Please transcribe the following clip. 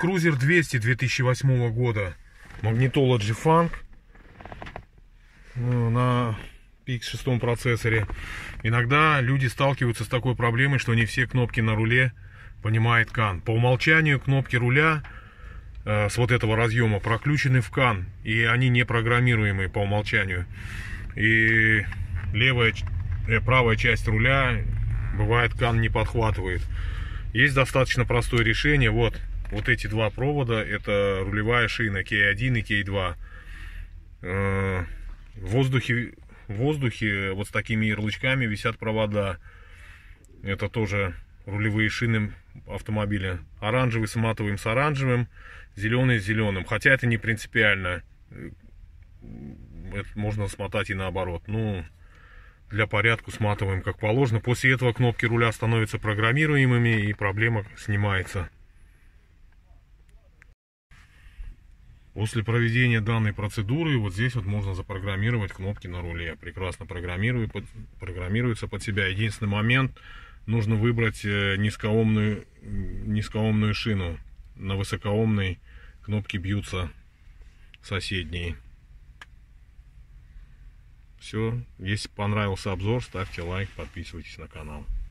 Cruiser 200 2008 года. Магнитола G-Funk на PX6 процессоре. Иногда люди сталкиваются с такой проблемой, что не все кнопки на руле понимает CAN. По умолчанию кнопки руля с вот этого разъема проключены в CAN, и они не программируемые по умолчанию. И правая часть руля бывает CAN не подхватывает. Есть достаточно простое решение. Вот эти два провода, это рулевая шина K1 и K2. В воздухе вот с такими ярлычками висят провода. Это тоже рулевые шины автомобиля. Оранжевый сматываем с оранжевым, зеленый с зеленым. Хотя это не принципиально. Это можно смотать и наоборот. Ну, для порядка сматываем как положено. После этого кнопки руля становятся программируемыми, и проблема снимается. После проведения данной процедуры вот здесь вот можно запрограммировать кнопки на руле. Прекрасно программируются под себя. Единственный момент: нужно выбрать низкоомную шину. На высокоомной кнопки бьются соседние. Все. Если понравился обзор, ставьте лайк, подписывайтесь на канал.